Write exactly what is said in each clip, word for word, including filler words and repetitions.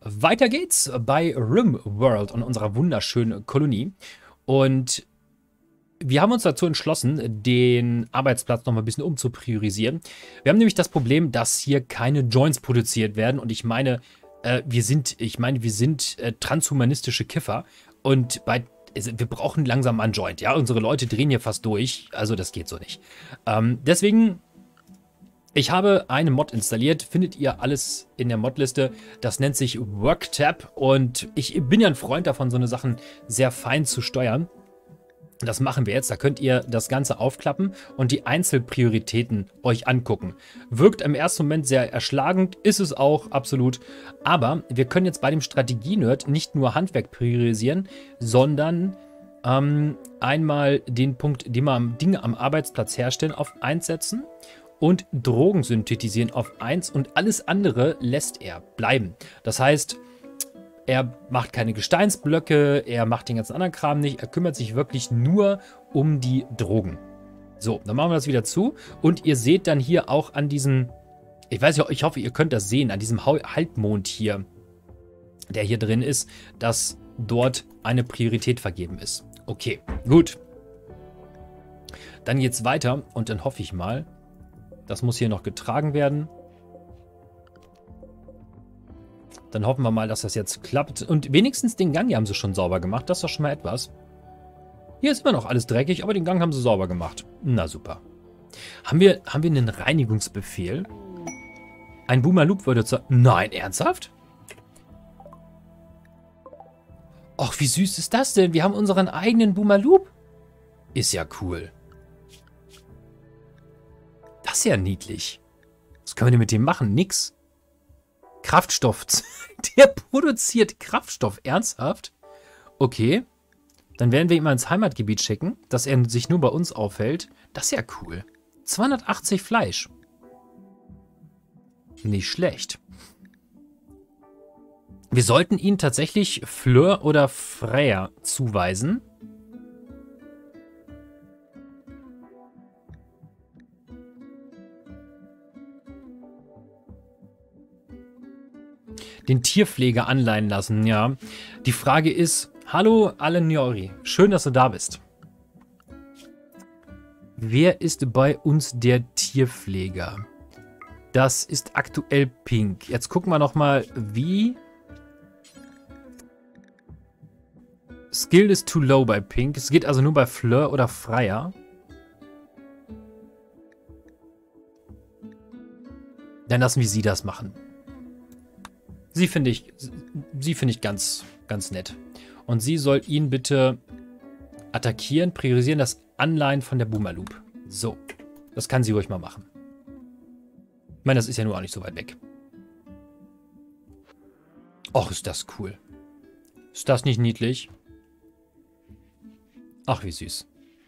Weiter geht's bei RimWorld und unserer wunderschönen Kolonie. Und wir haben uns dazu entschlossen, den Arbeitsplatz noch mal ein bisschen umzupriorisieren. Wir haben nämlich das Problem, dass hier keine Joints produziert werden. Und ich meine, äh, wir sind, ich meine, wir sind äh, transhumanistische Kiffer. Und bei, wir brauchen langsam mal einen Joint. Ja, unsere Leute drehen hier fast durch. Also das geht so nicht. Ähm, deswegen... Ich habe eine Mod installiert, findet ihr alles in der Modliste. Das nennt sich WorkTab und ich bin ja ein Freund davon, so eine Sachen sehr fein zu steuern. Das machen wir jetzt. Da könnt ihr das Ganze aufklappen und die Einzelprioritäten euch angucken. Wirkt im ersten Moment sehr erschlagend, ist es auch absolut. Aber wir können jetzt bei dem Strategie-Nerd nicht nur Handwerk priorisieren, sondern ähm, einmal den Punkt, den wir Dinge am Arbeitsplatz herstellen, auf eins setzen. Und Drogen synthetisieren auf eins und alles andere lässt er bleiben. Das heißt, er macht keine Gesteinsblöcke, er macht den ganzen anderen Kram nicht, er kümmert sich wirklich nur um die Drogen. So, dann machen wir das wieder zu und ihr seht dann hier auch an diesem, ich weiß nicht, ich hoffe, ihr könnt das sehen, an diesem Halbmond hier, der hier drin ist, dass dort eine Priorität vergeben ist. Okay, gut. Dann geht's weiter und dann hoffe ich mal, das muss hier noch getragen werden. Dann hoffen wir mal, dass das jetzt klappt. Und wenigstens den Gang hier haben sie schon sauber gemacht. Das ist doch schon mal etwas. Hier ist immer noch alles dreckig, aber den Gang haben sie sauber gemacht. Na super. Haben wir, haben wir einen Reinigungsbefehl? Ein Boomerloop würde zu... Nein, ernsthaft? Och, wie süß ist das denn? Wir haben unseren eigenen Boomerloop. Ist ja cool. Das ist ja niedlich. Was können wir denn mit dem machen? Nix. Kraftstoff. Der produziert Kraftstoff. Ernsthaft? Okay. Dann werden wir ihn mal ins Heimatgebiet schicken, dass er sich nur bei uns aufhält. Das ist ja cool. zweihundertachtzig Fleisch. Nicht schlecht. Wir sollten ihn tatsächlich Fleur oder Freya zuweisen. Den Tierpfleger anleihen lassen, ja. Die Frage ist, hallo Aleniori, schön, dass du da bist. Wer ist bei uns der Tierpfleger? Das ist aktuell Pink. Jetzt gucken wir nochmal, wie... Skill is too low bei Pink. Es geht also nur bei Fleur oder Freya. Dann lassen wir sie das machen. Sie finde ich, sie finde ich ganz, ganz nett. Und sie soll ihn bitte attackieren, priorisieren das Anleihen von der Boomerloop. So, das kann sie ruhig mal machen. Ich meine, das ist ja nur auch nicht so weit weg. Och, ist das cool. Ist das nicht niedlich? Ach, wie süß.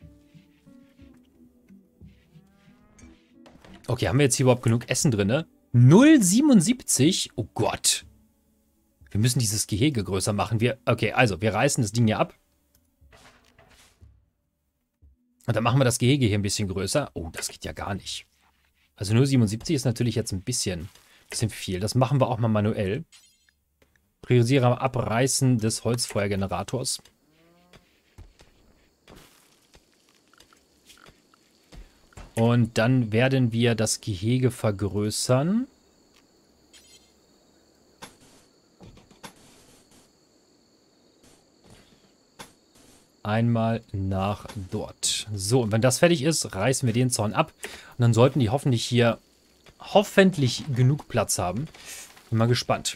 Okay, haben wir jetzt hier überhaupt genug Essen drin? null Komma siebenundsiebzig? Oh Gott. Wir müssen dieses Gehege größer machen. Wir, okay, also, wir reißen das Ding hier ab. Und dann machen wir das Gehege hier ein bisschen größer. Oh, das geht ja gar nicht. Also nur siebenundsiebzig ist natürlich jetzt ein bisschen, bisschen viel. Das machen wir auch mal manuell. Priorisiere Abreißen des Holzfeuergenerators. Und dann werden wir das Gehege vergrößern. Einmal nach dort. So, und wenn das fertig ist, reißen wir den Zaun ab. Und dann sollten die hoffentlich hier hoffentlich genug Platz haben. Bin mal gespannt.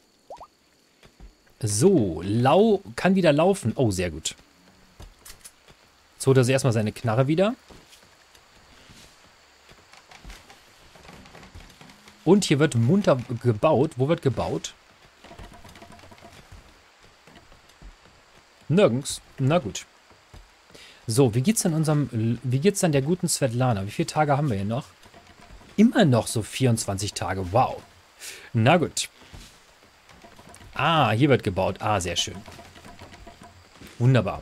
So, Lau kann wieder laufen. Oh, sehr gut. Jetzt holt er sich erstmal seine Knarre wieder. Und hier wird munter gebaut. Wo wird gebaut? Nirgends. Na gut. So, wie geht's denn unserem, wie geht's dann der guten Svetlana? Wie viele Tage haben wir hier noch? Immer noch so vierundzwanzig Tage. Wow. Na gut. Ah, hier wird gebaut. Ah, sehr schön. Wunderbar.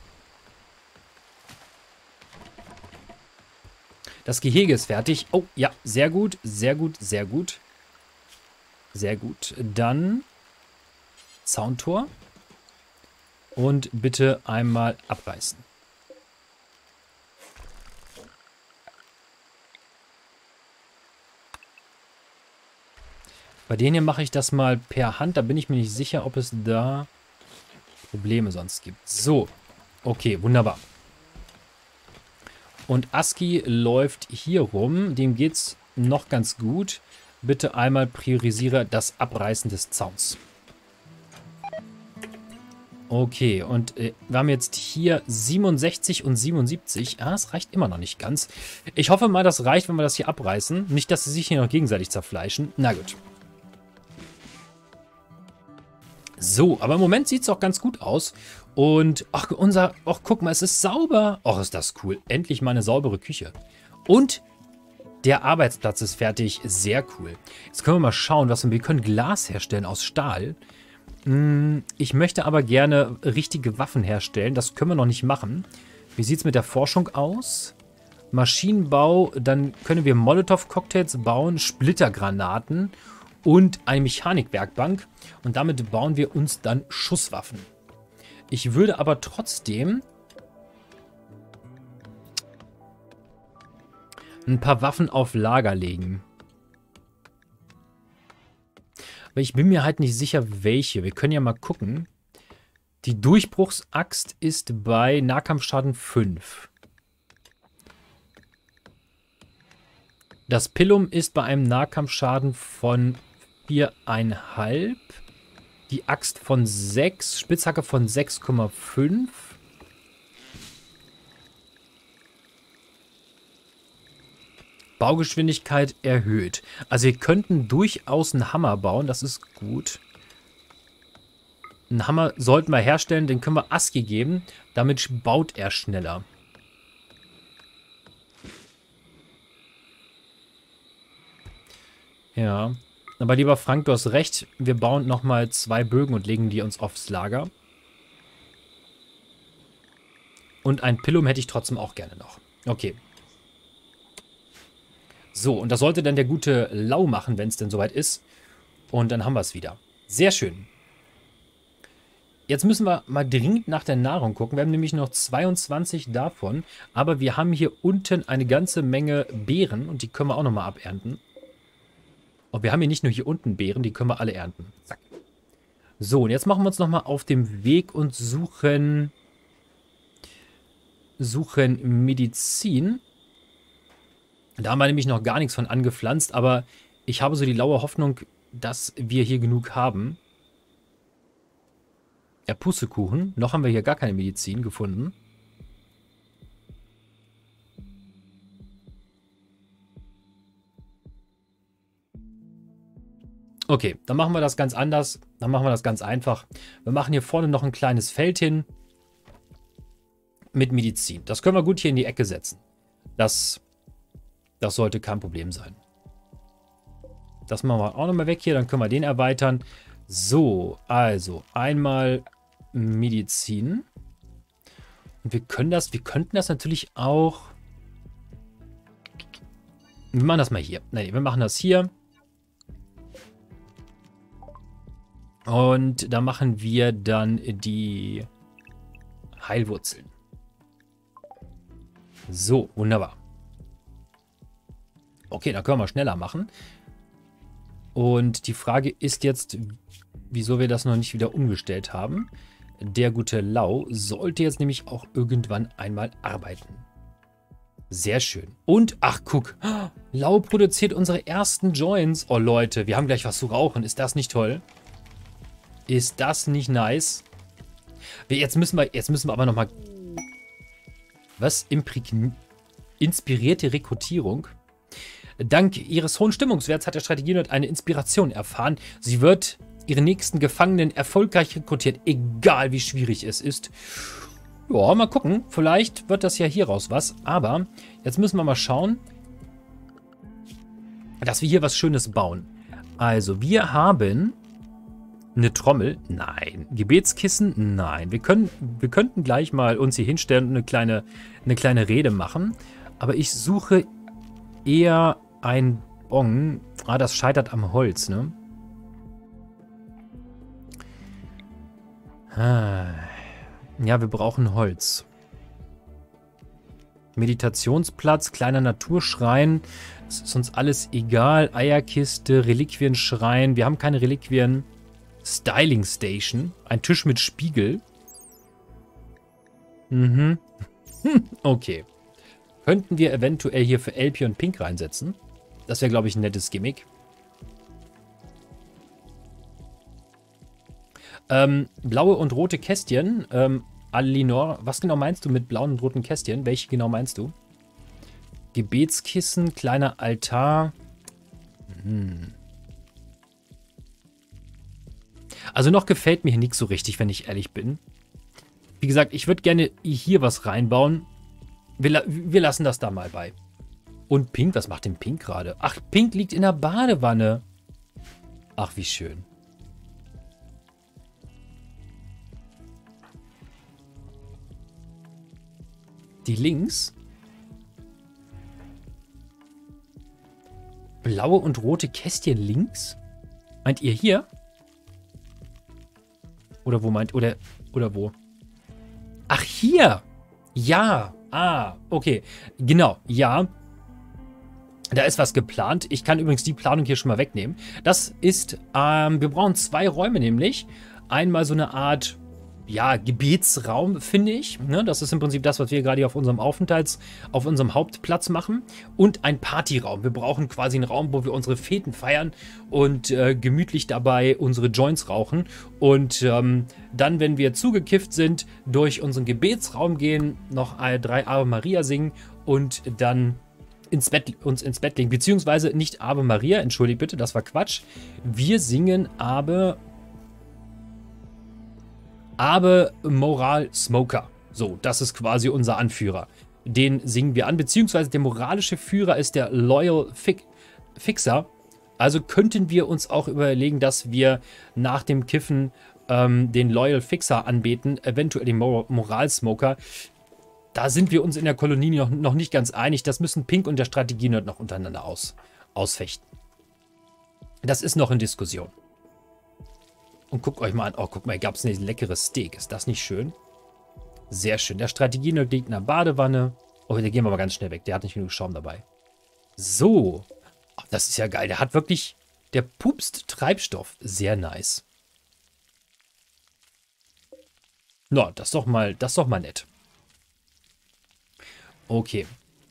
Das Gehege ist fertig. Oh, ja, sehr gut, sehr gut, sehr gut. Sehr gut. Dann Zauntor. Und bitte einmal abreißen. Bei denen hier mache ich das mal per Hand. Da bin ich mir nicht sicher, ob es da Probleme sonst gibt. So, okay, wunderbar. Und Aski läuft hier rum. Dem geht es noch ganz gut. Bitte einmal priorisiere das Abreißen des Zauns. Okay, und äh, wir haben jetzt hier siebenundsechzig und siebenundsiebzig. Ah, es reicht immer noch nicht ganz. Ich hoffe mal, das reicht, wenn wir das hier abreißen. Nicht, dass sie sich hier noch gegenseitig zerfleischen. Na gut. So, aber im Moment sieht es auch ganz gut aus. Und, ach, unser, ach, guck mal, es ist sauber. Ach, ist das cool. Endlich mal eine saubere Küche. Und der Arbeitsplatz ist fertig. Sehr cool. Jetzt können wir mal schauen, was wir, wir können Glas herstellen aus Stahl. Ich möchte aber gerne richtige Waffen herstellen. Das können wir noch nicht machen. Wie sieht es mit der Forschung aus? Maschinenbau, dann können wir Molotow-Cocktails bauen, Splittergranaten und eine Mechanikwerkbank. Und damit bauen wir uns dann Schusswaffen. Ich würde aber trotzdem ein paar Waffen auf Lager legen. Aber ich bin mir halt nicht sicher, welche. Wir können ja mal gucken. Die Durchbruchsaxt ist bei Nahkampfschaden fünf. Das Pillum ist bei einem Nahkampfschaden von vier Komma fünf. Die Axt von sechs. Spitzhacke von sechs Komma fünf. Baugeschwindigkeit erhöht. Also wir könnten durchaus einen Hammer bauen, das ist gut. Einen Hammer sollten wir herstellen, den können wir Aski geben. Damit baut er schneller. Ja, aber lieber Frank, du hast recht. Wir bauen nochmal zwei Bögen und legen die uns aufs Lager. Und ein Pillum hätte ich trotzdem auch gerne noch. Okay. So, und das sollte dann der gute Lau machen, wenn es denn soweit ist. Und dann haben wir es wieder. Sehr schön. Jetzt müssen wir mal dringend nach der Nahrung gucken. Wir haben nämlich noch zweiundzwanzig davon. Aber wir haben hier unten eine ganze Menge Beeren. Und die können wir auch nochmal abernten. Und wir haben hier nicht nur hier unten Beeren, die können wir alle ernten. Zack. So, und jetzt machen wir uns nochmal auf den Weg und suchen... Suchen Medizin. Da haben wir nämlich noch gar nichts von angepflanzt, aber ich habe so die laue Hoffnung, dass wir hier genug haben. Ja, Pustekuchen. Noch haben wir hier gar keine Medizin gefunden. Okay, dann machen wir das ganz anders. Dann machen wir das ganz einfach. Wir machen hier vorne noch ein kleines Feld hin mit Medizin. Das können wir gut hier in die Ecke setzen. Das... Das sollte kein Problem sein. Das machen wir auch nochmal weg hier. Dann können wir den erweitern. So, also einmal Medizin. Und wir können das, wir könnten das natürlich auch... Wir machen das mal hier. Nein, wir machen das hier. Und da machen wir dann die Heilwurzeln. So, wunderbar. Okay, dann können wir schneller machen. Und die Frage ist jetzt, wieso wir das noch nicht wieder umgestellt haben. Der gute Lau sollte jetzt nämlich auch irgendwann einmal arbeiten. Sehr schön. Und, ach guck, Lau produziert unsere ersten Joints. Oh Leute, wir haben gleich was zu rauchen. Ist das nicht toll? Ist das nicht nice? Jetzt müssen wir, jetzt müssen wir aber nochmal... Was? Imprägn- Inspirierte Rekrutierung? Dank ihres hohen Stimmungswerts hat der Strategienerd eine Inspiration erfahren. Sie wird ihre nächsten Gefangenen erfolgreich rekrutiert, egal wie schwierig es ist. Ja, mal gucken. Vielleicht wird das ja hieraus was. Aber jetzt müssen wir mal schauen, dass wir hier was Schönes bauen. Also, wir haben eine Trommel. Nein. Gebetskissen. Nein. Wir können, wir könnten gleich mal uns hier hinstellen und eine kleine, eine kleine Rede machen. Aber ich suche eher ein Bong. Ah, das scheitert am Holz, ne? Ja, wir brauchen Holz. Meditationsplatz, kleiner Naturschrein. Das ist uns alles egal. Eierkiste, Reliquienschrein. Wir haben keine Reliquien. Styling Station. Ein Tisch mit Spiegel. Mhm. Okay. Könnten wir eventuell hier für Elpie und Pink reinsetzen? Das wäre, glaube ich, ein nettes Gimmick. Ähm, blaue und rote Kästchen. Ähm, Alinor, was genau meinst du mit blauen und roten Kästchen? Welche genau meinst du? Gebetskissen, kleiner Altar. Hm. Also noch gefällt mir hier nichts so richtig, wenn ich ehrlich bin. Wie gesagt, ich würde gerne hier was reinbauen. Wir, wir lassen das da mal bei. Und Pink, was macht denn Pink gerade? Ach, Pink liegt in der Badewanne. Ach, wie schön. Die links. Blaue und rote Kästchen links? Meint ihr hier? Oder wo meint, oder, oder wo? Ach, hier! Ja! Ah, okay. Genau, ja. Da ist was geplant. Ich kann übrigens die Planung hier schon mal wegnehmen. Das ist, ähm, wir brauchen zwei Räume nämlich. Einmal so eine Art, ja, Gebetsraum, finde ich. Ne? Das ist im Prinzip das, was wir gerade hier auf unserem Aufenthalts, auf unserem Hauptplatz machen. Und ein Partyraum. Wir brauchen quasi einen Raum, wo wir unsere Feten feiern und äh, gemütlich dabei unsere Joints rauchen. Und ähm, dann, wenn wir zugekifft sind, durch unseren Gebetsraum gehen, noch drei Ave Maria singen und dann ins Bett, uns ins Bett legen. Beziehungsweise nicht Ave Maria, entschuldigt bitte, das war Quatsch. Wir singen aber Ave Moral Smoker. So, das ist quasi unser Anführer. Den singen wir an, beziehungsweise der moralische Führer ist der Loyal Fi- Fixer. Also könnten wir uns auch überlegen, dass wir nach dem Kiffen ähm, den Loyal Fixer anbeten, eventuell den Mor Moral Smoker. Da sind wir uns in der Kolonie noch, noch nicht ganz einig. Das müssen Pink und der Strategie-Nerd noch untereinander aus, ausfechten. Das ist noch in Diskussion. Und guckt euch mal an. Oh, guck mal, hier gab es ein leckeres Steak. Ist das nicht schön? Sehr schön. Der Strategie-Nerd liegt in der Badewanne. Oh, der gehen wir mal ganz schnell weg. Der hat nicht genug Schaum dabei. So. Oh, das ist ja geil. Der hat wirklich... Der pupst Treibstoff. Sehr nice. Na, no, das ist doch mal, das ist doch mal nett. Okay.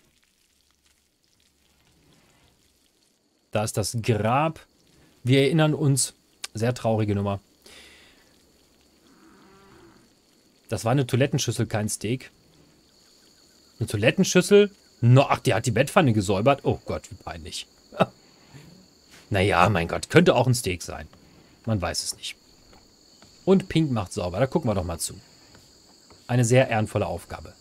Da ist das Grab. Wir erinnern uns. Sehr traurige Nummer. Das war eine Toilettenschüssel, kein Steak. Eine Toilettenschüssel? No, ach, die hat die Bettpfanne gesäubert. Oh Gott, wie peinlich. Naja, mein Gott. Könnte auch ein Steak sein. Man weiß es nicht. Und Pink macht sauber. Da gucken wir doch mal zu. Eine sehr ehrenvolle Aufgabe.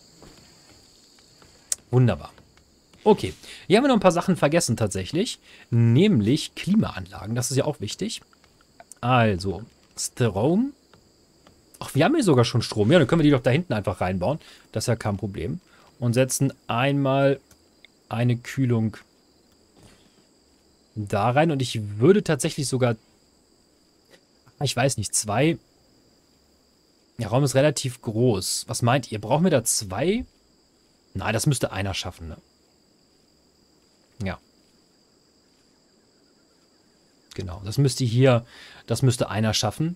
Wunderbar. Okay, hier haben wir noch ein paar Sachen vergessen tatsächlich, nämlich Klimaanlagen, das ist ja auch wichtig. Also, Strom. Ach, wir haben hier sogar schon Strom. Ja, dann können wir die doch da hinten einfach reinbauen. Das ist ja kein Problem. Und setzen einmal eine Kühlung da rein. Und ich würde tatsächlich sogar, ich weiß nicht, zwei. Der Raum ist relativ groß. Was meint ihr? Brauchen wir da zwei? Nein, das müsste einer schaffen, ne? Ja. Genau, das müsste hier, das müsste einer schaffen.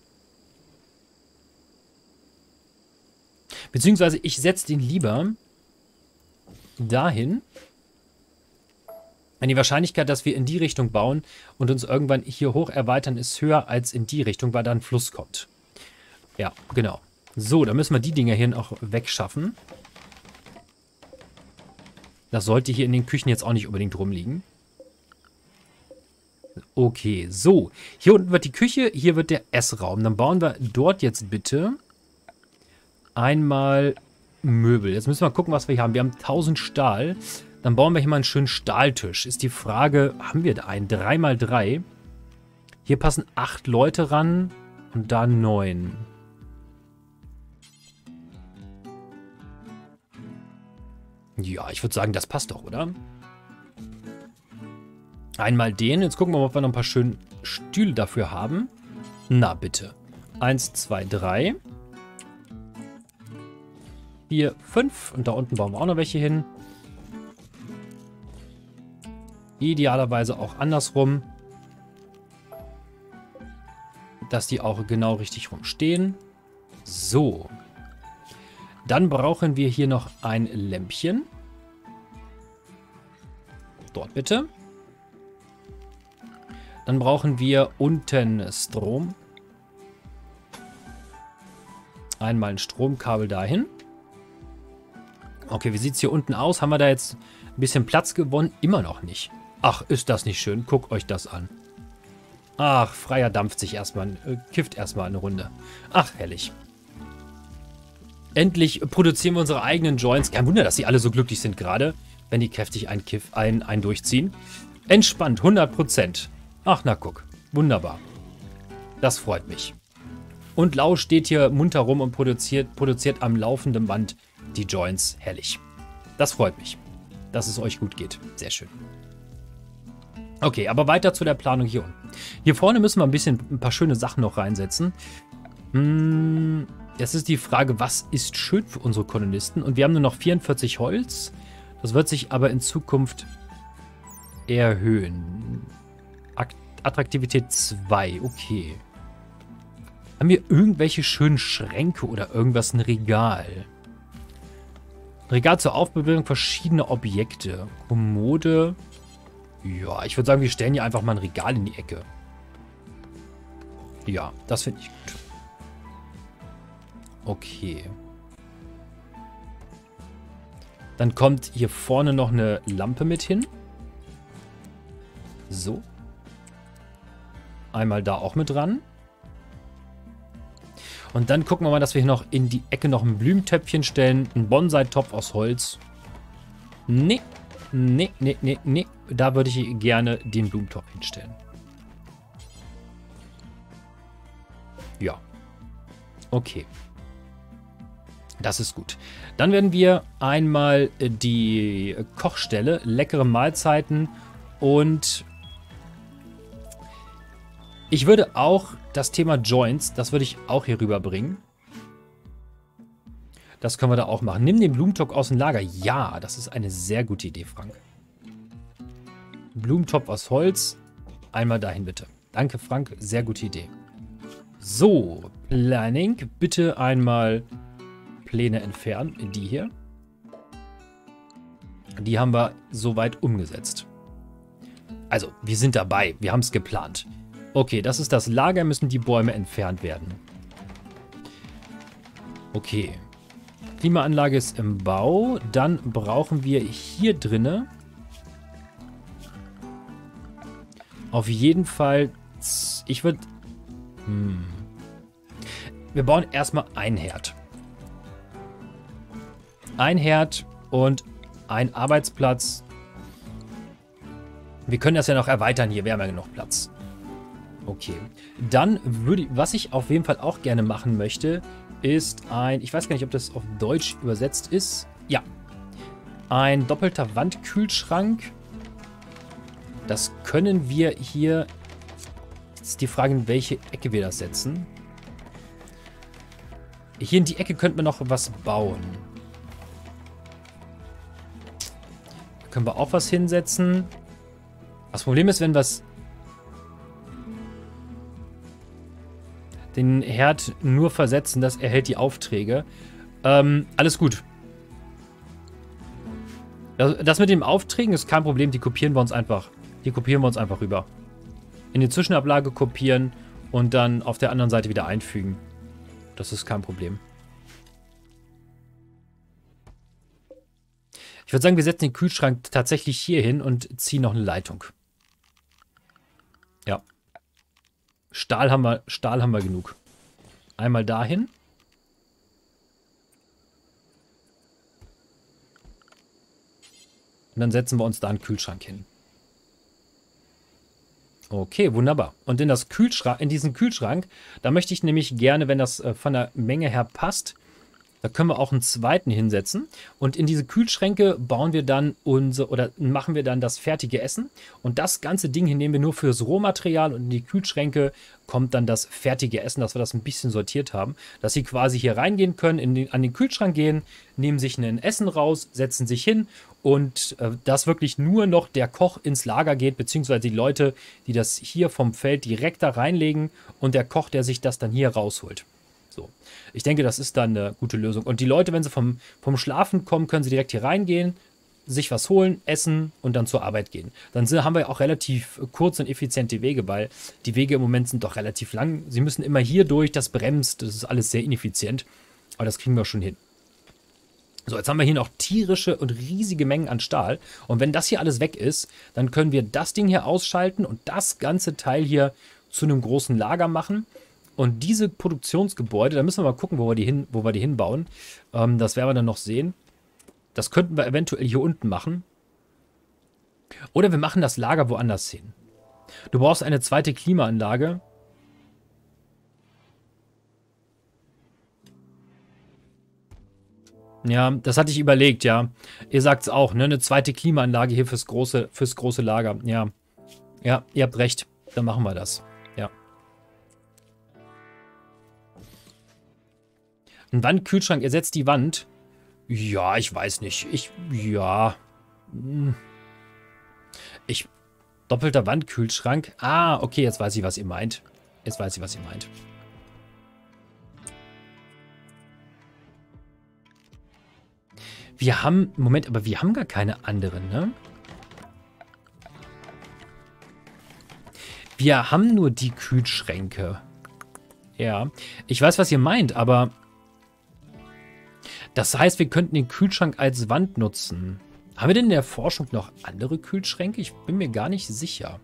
Beziehungsweise ich setze den lieber dahin. Denn die Wahrscheinlichkeit, dass wir in die Richtung bauen und uns irgendwann hier hoch erweitern, ist höher als in die Richtung, weil da ein Fluss kommt. Ja, genau. So, dann müssen wir die Dinger hier auch wegschaffen. Das sollte hier in den Küchen jetzt auch nicht unbedingt rumliegen. Okay, so. Hier unten wird die Küche, hier wird der Essraum. Dann bauen wir dort jetzt bitte einmal Möbel. Jetzt müssen wir mal gucken, was wir hier haben. Wir haben tausend Stahl. Dann bauen wir hier mal einen schönen Stahltisch. Ist die Frage, haben wir da einen? drei mal drei. Hier passen acht Leute ran und da neun. Ja, ich würde sagen, das passt doch, oder? Einmal den. Jetzt gucken wir mal, ob wir noch ein paar schöne Stühle dafür haben. Na, bitte. Eins, zwei, drei. Vier, fünf. Und da unten bauen wir auch noch welche hin. Idealerweise auch andersrum. Dass die auch genau richtig rumstehen. So. Dann brauchen wir hier noch ein Lämpchen. Dort bitte. Dann brauchen wir unten Strom. Einmal ein Stromkabel dahin. Okay, wie sieht es hier unten aus? Haben wir da jetzt ein bisschen Platz gewonnen? Immer noch nicht. Ach, ist das nicht schön? Guckt euch das an. Ach, Freier dampft sich erstmal, äh, kifft erstmal eine Runde. Ach, herrlich. Endlich produzieren wir unsere eigenen Joints. Kein Wunder, dass sie alle so glücklich sind gerade, wenn die kräftig ein Kiff, ein, ein durchziehen. Entspannt, hundert Prozent. Ach, na guck. Wunderbar. Das freut mich. Und Lau steht hier munter rum und produziert, produziert am laufenden Band die Joints. Herrlich. Das freut mich, dass es euch gut geht. Sehr schön. Okay, aber weiter zu der Planung hier unten. Hier vorne müssen wir ein bisschen ein paar schöne Sachen noch reinsetzen. Hm, jetzt ist die Frage, was ist schön für unsere Kolonisten? Und wir haben nur noch vierundvierzig Holz. Das wird sich aber in Zukunft erhöhen. Attraktivität zwei, okay. Haben wir irgendwelche schönen Schränke oder irgendwas, ein Regal? Ein Regal zur Aufbewahrung verschiedener Objekte. Kommode. Ja, ich würde sagen, wir stellen hier einfach mal ein Regal in die Ecke. Ja, das finde ich gut. Okay. Dann kommt hier vorne noch eine Lampe mit hin. So. Einmal da auch mit dran. Und dann gucken wir mal, dass wir hier noch in die Ecke noch ein Blumentöpfchen stellen. Ein Bonsai-Topf aus Holz. Nee, nee, nee, nee, nee. Da würde ich gerne den Blumentopf hinstellen. Ja. Okay. Das ist gut. Dann werden wir einmal die Kochstelle, leckere Mahlzeiten und ich würde auch das Thema Joints, das würde ich auch hier rüberbringen. Das können wir da auch machen. Nimm den Blumentopf aus dem Lager. Ja, das ist eine sehr gute Idee, Frank. Blumentopf aus Holz. Einmal dahin bitte. Danke, Frank. Sehr gute Idee. So, Planning. Bitte einmal Pläne entfernen. Die hier. Die haben wir soweit umgesetzt. Also, wir sind dabei. Wir haben es geplant. Okay, das ist das Lager. Müssen die Bäume entfernt werden. Okay. Klimaanlage ist im Bau. Dann brauchen wir hier drinne auf jeden Fall, ich würde, hm. wir bauen erstmal ein Herd. Ein Herd und ein Arbeitsplatz. Wir können das ja noch erweitern hier, wir haben ja genug Platz. Okay, dann würde ich, was ich auf jeden Fall auch gerne machen möchte, ist ein, ich weiß gar nicht, ob das auf Deutsch übersetzt ist. Ja, ein doppelter Wandkühlschrank. Das können wir hier, jetzt ist die Frage, in welche Ecke wir das setzen. Hier in die Ecke könnten wir noch was bauen. Da können wir auch was hinsetzen. Das Problem ist, wenn wir es den Herd nur versetzen, das erhält die Aufträge. Ähm, alles gut. Das, das mit den Aufträgen ist kein Problem, die kopieren wir uns einfach. Die kopieren wir uns einfach rüber. In die Zwischenablage kopieren und dann auf der anderen Seite wieder einfügen. Das ist kein Problem. Ich würde sagen, wir setzen den Kühlschrank tatsächlich hier hin und ziehen noch eine Leitung. Ja. Stahl haben wir, Stahl haben wir genug. Einmal dahin. Und dann setzen wir uns da einen Kühlschrank hin. Okay, wunderbar. Und in, das Kühlschrank, in diesen Kühlschrank, da möchte ich nämlich gerne, wenn das äh, von der Menge her passt, Da können wir auch einen zweiten hinsetzen. Und in diese Kühlschränke bauen wir dann unser, oder machen wir dann das fertige Essen. Und das ganze Ding hier nehmen wir nur fürs Rohmaterial und in die Kühlschränke kommt dann das fertige Essen, dass wir das ein bisschen sortiert haben. Dass sie quasi hier reingehen können, in den, an den Kühlschrank gehen, nehmen sich ein Essen raus, setzen sich hin und äh, dass wirklich nur noch der Koch ins Lager geht, beziehungsweise die Leute, die das hier vom Feld direkt da reinlegen und der Koch, der sich das dann hier rausholt. So. Ich denke, das ist dann eine gute Lösung. Und die Leute, wenn sie vom, vom Schlafen kommen, können sie direkt hier reingehen, sich was holen, essen und dann zur Arbeit gehen. Dann sind, haben wir auch relativ kurze und effiziente Wege, weil die Wege im Moment sind doch relativ lang. Sie müssen immer hier durch, das bremst, das ist alles sehr ineffizient. Aber das kriegen wir schon hin. So, jetzt haben wir hier noch tierische und riesige Mengen an Stahl. Und wenn das hier alles weg ist, dann können wir das Ding hier ausschalten und das ganze Teil hier zu einem großen Lager machen. Und diese Produktionsgebäude, da müssen wir mal gucken, wo wir die, hin, wo wir die hinbauen. Ähm, das werden wir dann noch sehen. Das könnten wir eventuell hier unten machen. Oder wir machen das Lager woanders hin. Du brauchst eine zweite Klimaanlage. Ja, das hatte ich überlegt, ja. Ihr sagt es auch, ne? Eine zweite Klimaanlage hier fürs große, fürs große Lager. Ja. Ja, ihr habt recht. Dann machen wir das. Ja. Ein Wandkühlschrank ersetzt die Wand. Ja, ich weiß nicht. Ich, ja. Ich, doppelter Wandkühlschrank. Ah, okay, jetzt weiß ich, was ihr meint. Jetzt weiß ich, was ihr meint. Wir haben, Moment, aber wir haben gar keine anderen, ne? Wir haben nur die Kühlschränke. Ja, ich weiß, was ihr meint, aber das heißt, wir könnten den Kühlschrank als Wand nutzen. Haben wir denn in der Forschung noch andere Kühlschränke? Ich bin mir gar nicht sicher.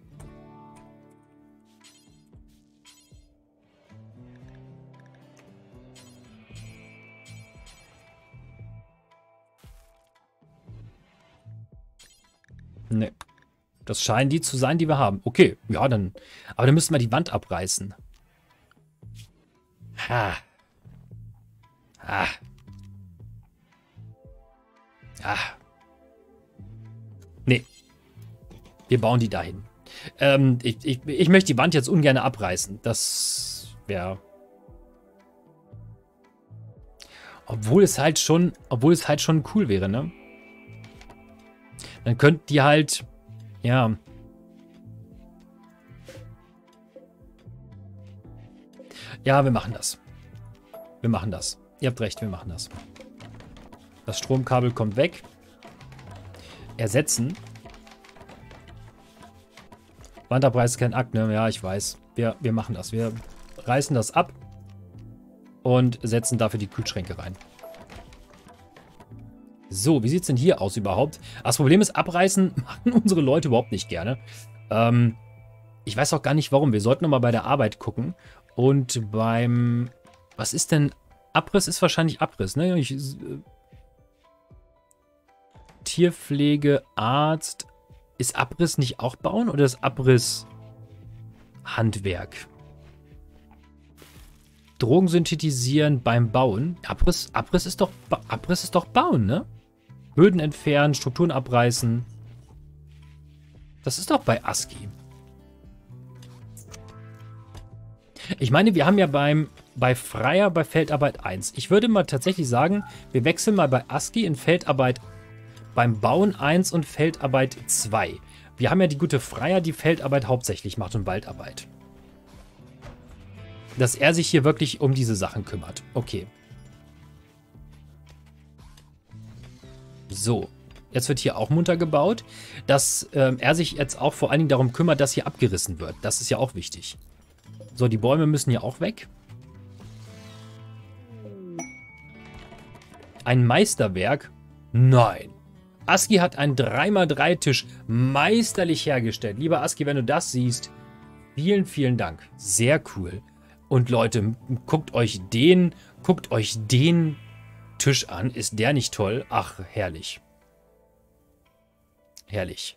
Ne. Das scheinen die zu sein, die wir haben. Okay, ja, dann. Aber dann müssen wir die Wand abreißen. Ha. Ha. Ah. Nee. Wir bauen die dahin. Ähm, ich, ich, ich möchte die Wand jetzt ungern abreißen. Das wäre... Obwohl es halt schon... Obwohl es halt schon cool wäre, ne? Dann könnt die halt... Ja. Ja, wir machen das. Wir machen das. Ihr habt recht, wir machen das. Das Stromkabel kommt weg. Ersetzen. Wandabreiß ist kein Akt, ne? Ja, ich weiß. Wir, wir machen das. Wir reißen das ab und setzen dafür die Kühlschränke rein. So, wie sieht es denn hier aus überhaupt? Das Problem ist, abreißen machen unsere Leute überhaupt nicht gerne. Ähm, ich weiß auch gar nicht warum. Wir sollten nochmal bei der Arbeit gucken. Und beim... Was ist denn... Abriss ist wahrscheinlich Abriss, ne? Ich, äh, Tierpflege, Arzt. Ist Abriss nicht auch Bauen oder ist Abriss Handwerk? Drogen synthetisieren beim Bauen. Abriss, Abriss ist doch Abriss ist doch Bauen, ne? Böden entfernen, Strukturen abreißen. Das ist doch bei ASCII. Ich meine, wir haben ja beim bei Freier bei Feldarbeit eins. Ich würde mal tatsächlich sagen, wir wechseln mal bei ASCII in Feldarbeit beim Bauen eins und Feldarbeit zwei. Wir haben ja die gute Freier, die Feldarbeit hauptsächlich macht und Waldarbeit. Dass er sich hier wirklich um diese Sachen kümmert. Okay. So. Jetzt wird hier auch munter gebaut. Dass ähm, er sich jetzt auch vor allen Dingen darum kümmert, dass hier abgerissen wird. Das ist ja auch wichtig. So, die Bäume müssen hier auch weg. Ein Meisterwerk? Nein. ASCII hat einen drei mal drei Tisch meisterlich hergestellt. Lieber ASCII, wenn du das siehst, vielen, vielen Dank. Sehr cool. Und Leute, guckt euch den, guckt euch den Tisch an. Ist der nicht toll? Ach, herrlich. Herrlich.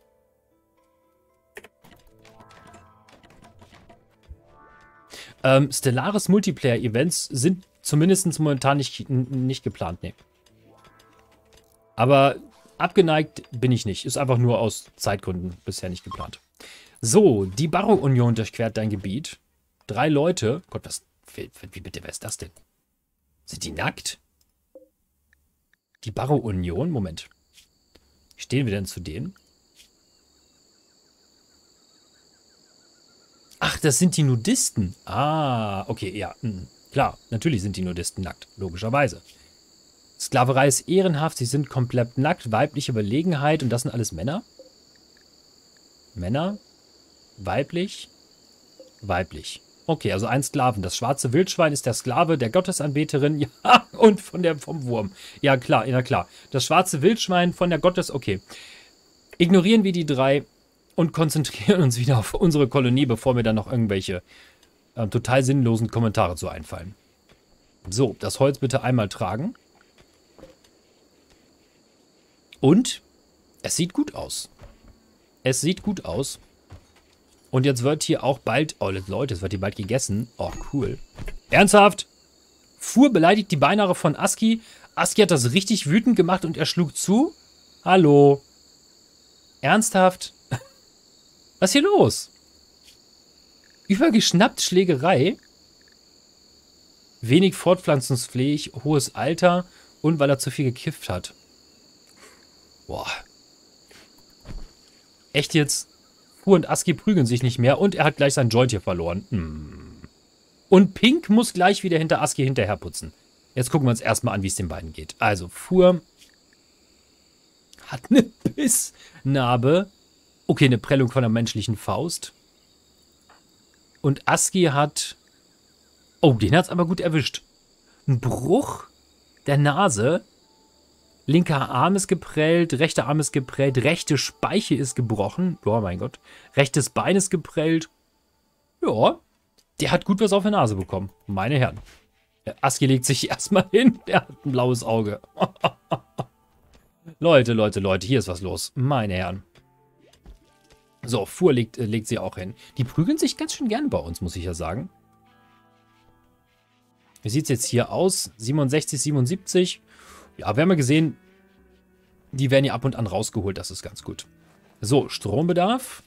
Ähm, Stellaris Multiplayer Events sind zumindest momentan nicht, nicht geplant, nee. Aber abgeneigt bin ich nicht. Ist einfach nur aus Zeitgründen bisher nicht geplant. So, die Barrow-Union durchquert dein Gebiet. Drei Leute. Gott, was, wie, wie bitte, wer ist das denn? Sind die nackt? Die Barrow-Union? Moment. Wie stehen wir denn zu denen? Ach, das sind die Nudisten. Ah, okay, ja. Mh. Klar, natürlich sind die Nudisten nackt. Logischerweise. Sklaverei ist ehrenhaft. Sie sind komplett nackt. Weibliche Überlegenheit. Und das sind alles Männer? Männer? Weiblich? Weiblich. Okay, also ein Sklaven. Das schwarze Wildschwein ist der Sklave der Gottesanbeterin. Ja, und von der, vom Wurm. Ja, klar, ja klar. Das schwarze Wildschwein von der Gottes... Okay. Ignorieren wir die drei und konzentrieren uns wieder auf unsere Kolonie, bevor mir dann noch irgendwelche äh, total sinnlosen Kommentare zu einfallen. So, das Holz bitte einmal tragen. Und es sieht gut aus. Es sieht gut aus. Und jetzt wird hier auch bald... Oh, Leute, es wird hier bald gegessen. Oh, cool. Ernsthaft? Fuhr beleidigt die Beinhaare von Aski. Aski hat das richtig wütend gemacht und er schlug zu. Hallo? Ernsthaft? Was ist hier los? Übergeschnappt Schlägerei. Wenig fortpflanzungsfähig, hohes Alter und weil er zu viel gekifft hat. Boah. Echt jetzt? Fuhr und Aski prügeln sich nicht mehr und er hat gleich sein Joint hier verloren. Hm. Und Pink muss gleich wieder hinter Aski hinterherputzen. Jetzt gucken wir uns erstmal an, wie es den beiden geht. Also, Fuhr hat eine Bissnarbe. Okay, eine Prellung von der menschlichen Faust. Und Aski hat... Oh, den hat es aber gut erwischt. Ein Bruch der Nase. Linker Arm ist geprellt, rechter Arm ist geprellt, rechte Speiche ist gebrochen. Oh mein Gott. Rechtes Bein ist geprellt. Ja, der hat gut was auf der Nase bekommen. Meine Herren. Der Aski legt sich erstmal hin. Der hat ein blaues Auge. Leute, Leute, Leute, hier ist was los. Meine Herren. So, Fuhr legt, äh, legt sie auch hin. Die prügeln sich ganz schön gern bei uns, muss ich ja sagen. Wie sieht es jetzt hier aus? siebenundsechzig, siebenundsiebzig. Ja, wir haben ja gesehen, die werden hier ab und an rausgeholt. Das ist ganz gut. So, Strombedarf.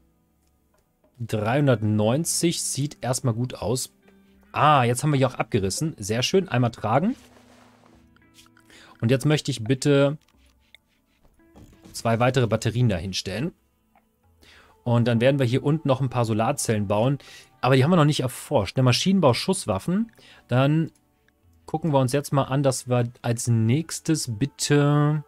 dreihundertneunzig sieht erstmal gut aus. Ah, jetzt haben wir hier auch abgerissen. Sehr schön. Einmal tragen. Und jetzt möchte ich bitte zwei weitere Batterien dahinstellen. Und dann werden wir hier unten noch ein paar Solarzellen bauen. Aber die haben wir noch nicht erforscht. Der Maschinenbau, Schusswaffen. Dann gucken wir uns jetzt mal an, dass wir als nächstes bitte...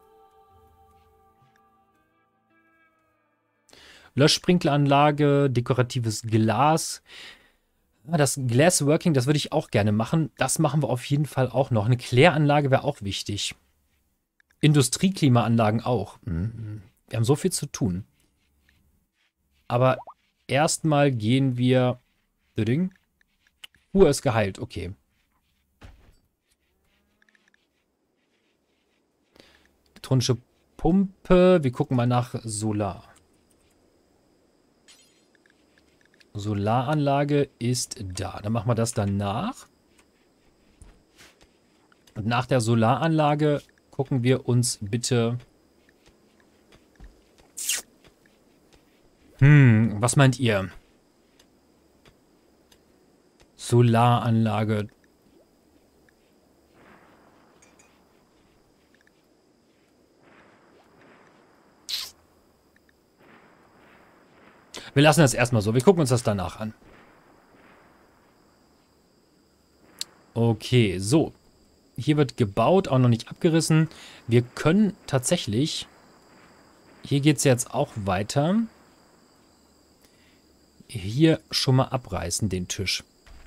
Löschsprinkleranlage, dekoratives Glas. Das Glassworking, das würde ich auch gerne machen. Das machen wir auf jeden Fall auch noch. Eine Kläranlage wäre auch wichtig. Industrieklimaanlagen auch. Wir haben so viel zu tun. Aber erstmal gehen wir... Uhr ist geheilt, okay. Elektronische Pumpe. Wir gucken mal nach Solar. Solaranlage ist da. Dann machen wir das danach. Und nach der Solaranlage gucken wir uns bitte... Hm, was meint ihr? Solaranlage. Wir lassen das erstmal so. Wir gucken uns das danach an. Okay, so. Hier wird gebaut, auch noch nicht abgerissen. Wir können tatsächlich... Hier geht es jetzt auch weiter. Hier schon mal abreißen, den Tisch.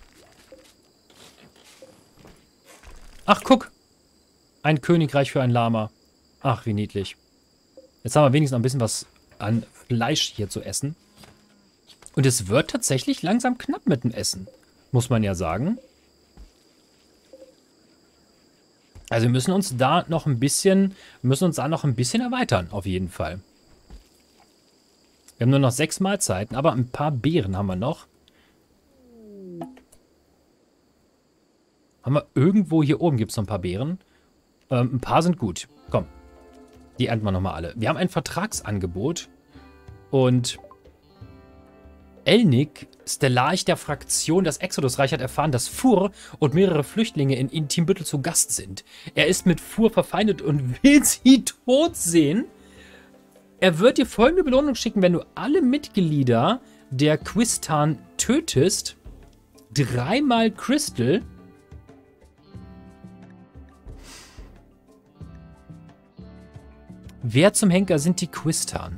Ach, guck. Ein Königreich für ein Lama. Ach, wie niedlich. Jetzt haben wir wenigstens noch ein bisschen was an Fleisch hier zu essen. Und es wird tatsächlich langsam knapp mit dem Essen. Muss man ja sagen. Also wir müssen uns da noch ein bisschen, müssen uns da noch ein bisschen erweitern, auf jeden Fall. Wir haben nur noch sechs Mahlzeiten, aber ein paar Beeren haben wir noch. Haben wir irgendwo hier oben gibt es noch ein paar Beeren. Ähm, ein paar sind gut. Komm. Die ernten wir nochmal alle. Wir haben ein Vertragsangebot. Und Elnik, Stellarch der Fraktion das Exodusreich, hat erfahren, dass Fur und mehrere Flüchtlinge in Intimbüttel zu Gast sind. Er ist mit Fur verfeindet und will sie tot sehen. Er wird dir folgende Belohnung schicken, wenn du alle Mitglieder der Quistan tötest. Dreimal Crystal. Wer zum Henker sind die Quistan?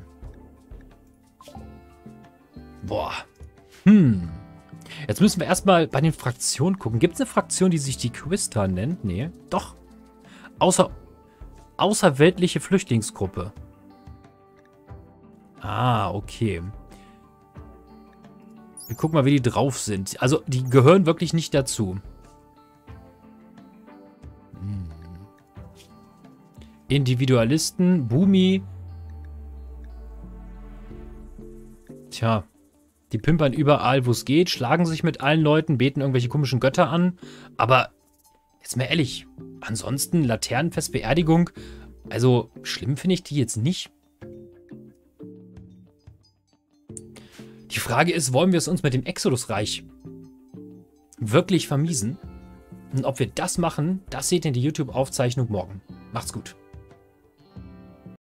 Boah. Hm. Jetzt müssen wir erstmal bei den Fraktionen gucken. Gibt es eine Fraktion, die sich die Quistan nennt? Nee. Doch. Außer, außerweltliche Flüchtlingsgruppe. Ah, okay. Wir gucken mal, wie die drauf sind. Also, die gehören wirklich nicht dazu. Hm. Individualisten, Bumi. Tja. Die pimpern überall, wo es geht, schlagen sich mit allen Leuten, beten irgendwelche komischen Götter an. Aber, jetzt mal ehrlich, ansonsten Laternenfest, Beerdigung. Also, schlimm finde ich die jetzt nicht. Die Frage ist, wollen wir es uns mit dem Exodusreich wirklich vermiesen? Und ob wir das machen, das seht ihr in der YouTube-Aufzeichnung morgen. Macht's gut.